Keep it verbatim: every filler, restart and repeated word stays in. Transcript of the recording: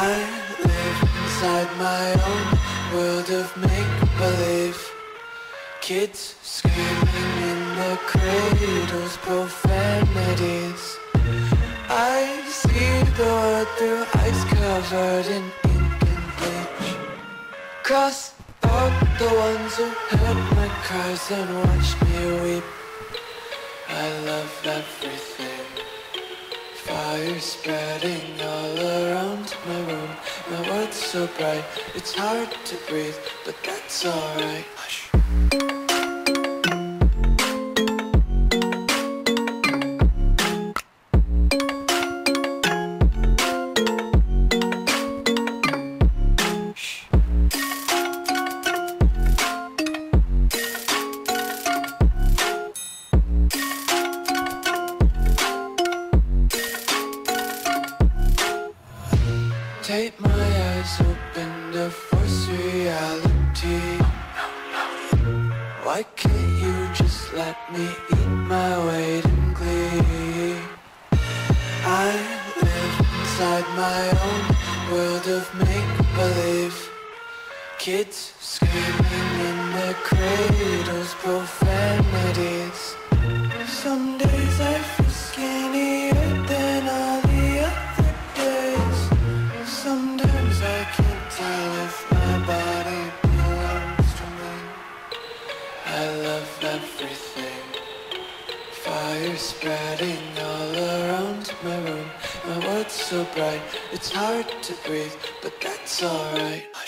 I live inside my own world of make-believe. Kids screaming in the cradles, profanities. I see the world through ice covered in ink and bleach. Cross out the ones who heard my cries and watched me weep. I love everything. Fire spreading all around my room. My world's so bright, it's hard to breathe, but that's alright. Hush. Take my eyes open to force reality. Why can't you just let me eat my weight in glee? I live inside my own world of make-believe. Kids screaming in their cradles, profanities. Some days I feel skinnier than all the other days. Sometimes I can't tell if my body belongs to me. I love everything. Fire spreading all around my room. My world's so bright, it's hard to breathe, but that's alright.